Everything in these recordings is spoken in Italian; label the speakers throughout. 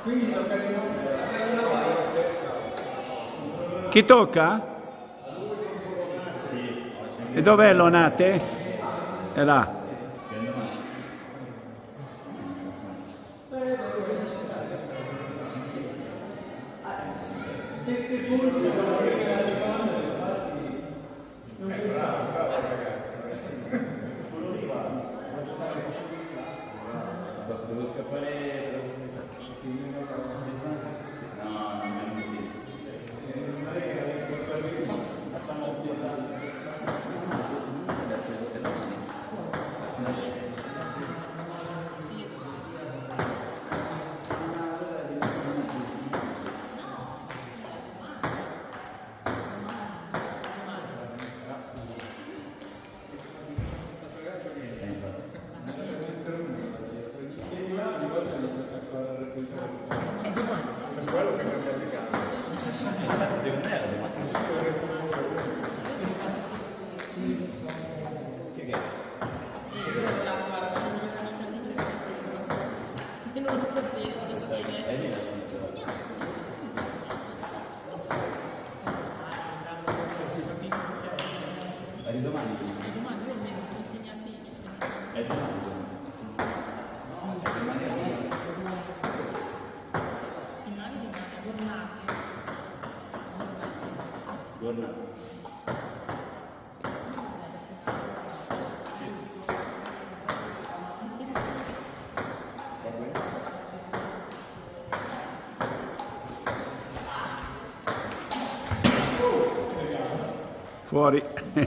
Speaker 1: Chi tocca? E dov'è Lonate? È là.
Speaker 2: Devo scappare per
Speaker 1: Fuori.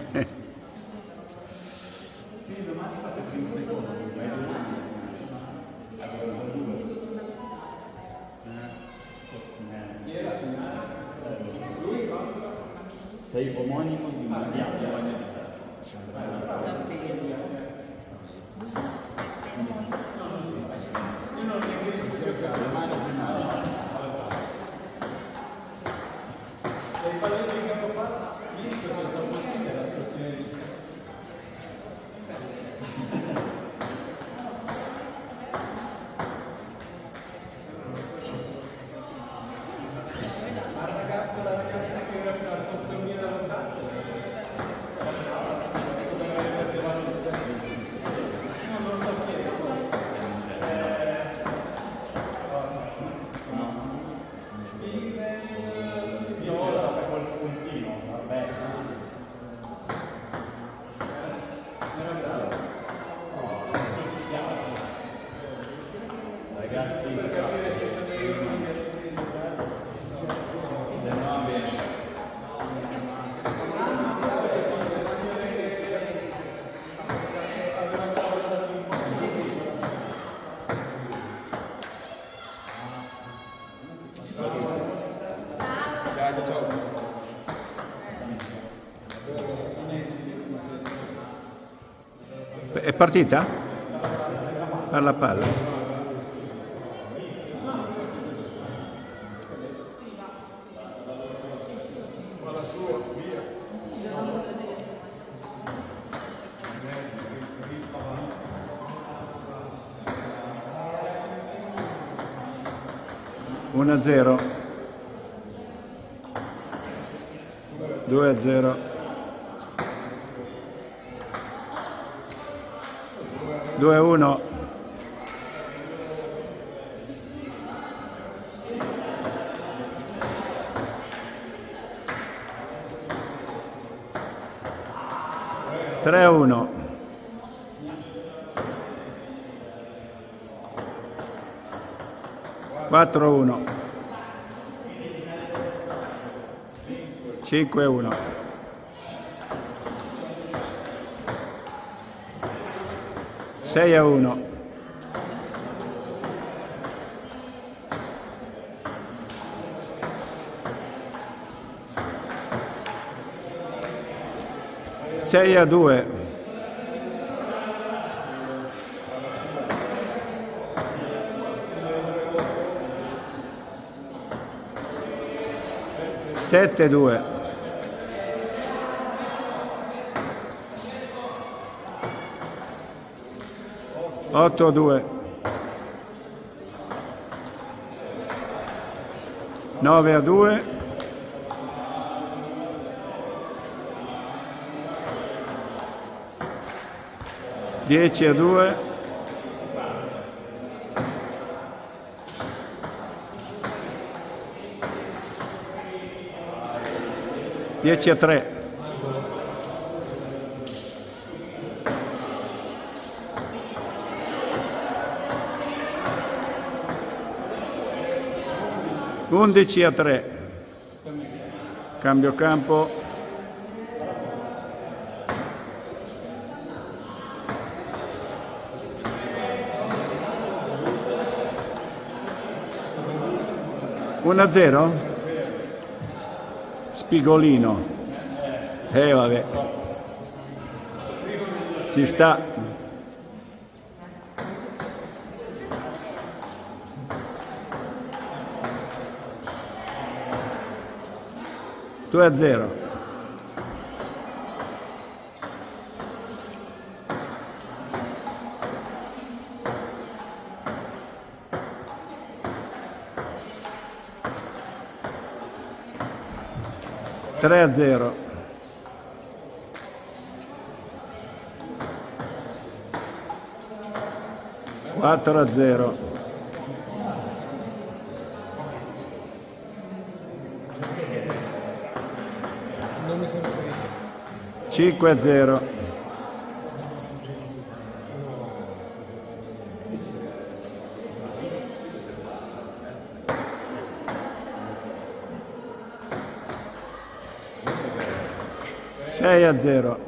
Speaker 2: Sei omonimo di Maria.
Speaker 1: È partita? Per la palla. Uno a 0. 2 a 0. 2 a 1. 3 a 1. 4 a 1. 5 a 1. 6 a 1. 6 a 2. 7 a 2. 8 a 2. 9-2. Dieci a 2. 10-3. Undici a 3. Cambio campo. Uno a 0. Spigolino. Vabbè. Ci sta. Due a 0. Tre a 0. 4 a 0. 5 a 0. 6 a 0.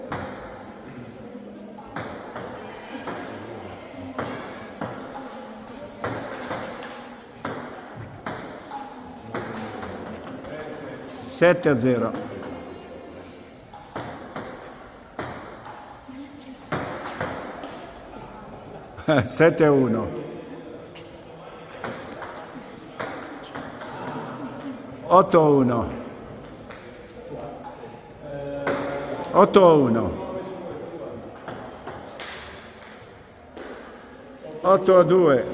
Speaker 1: 7 a 0. 7 a 1. 8 a 1. 8 a 1. 8 a 2.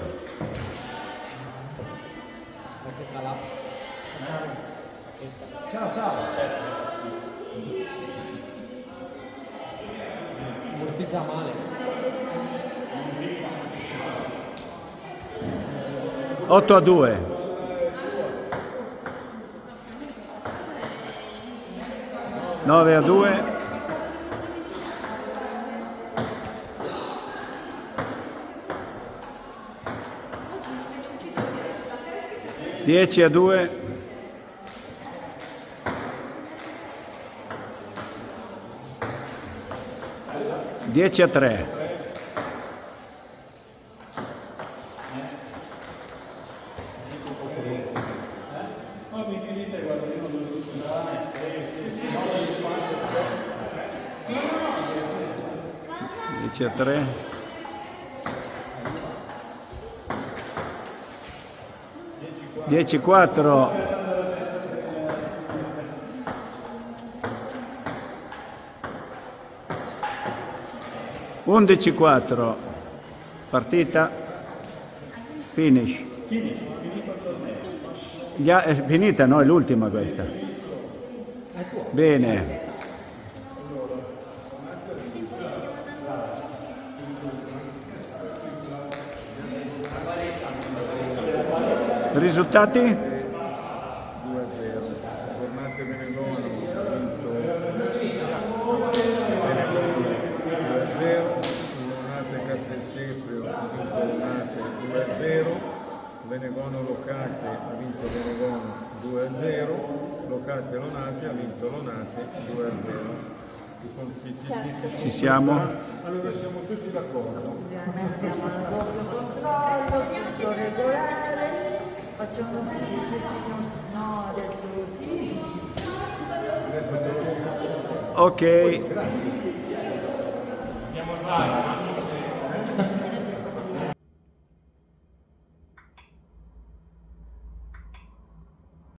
Speaker 3: Ciao, ciao. Ammortizza male.
Speaker 1: 8 a 2. 9 a 2. 10 a 2. 10 a 3. 10 a 3. 10 a 4. 11 a 4. Partita. Finish. È finita, no? È l'ultima questa. Bene. Risultati?
Speaker 4: 2 a 0. Tornate Venegono, vinto Venegono 2 a 0. Lonate Castelseprio, vinto Lonate 2 a 0. Venegono Locate, ha vinto Venegono 2 a 0. Locate Lonate, ha vinto Lonate 2 a 0.
Speaker 1: Ci siamo?
Speaker 4: Allora siamo tutti d'accordo.
Speaker 5: Mettiamo il doppio controllo, tutto regolare, facciamo no, adesso sì.
Speaker 1: Ok.
Speaker 4: Andiamo al bar.